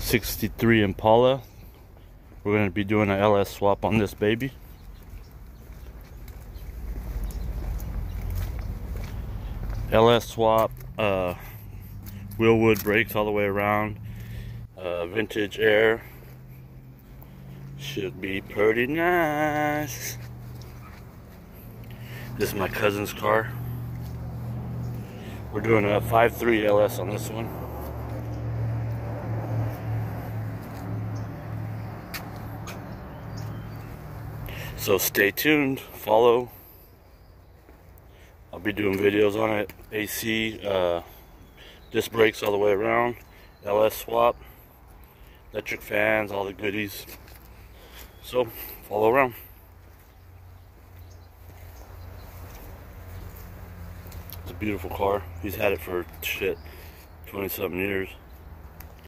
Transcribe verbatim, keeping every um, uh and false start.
sixty-three Impala. We're going to be doing an L S swap on this baby. L S swap, uh, wheel wood brakes all the way around, uh, vintage air. Should be pretty nice. This is my cousin's car. We're doing a five three L S on this one. So stay tuned, follow. I'll be doing videos on it. A C, uh, disc brakes all the way around, L S swap, electric fans, all the goodies. So follow around. It's a beautiful car. He's had it for shit, twenty something years.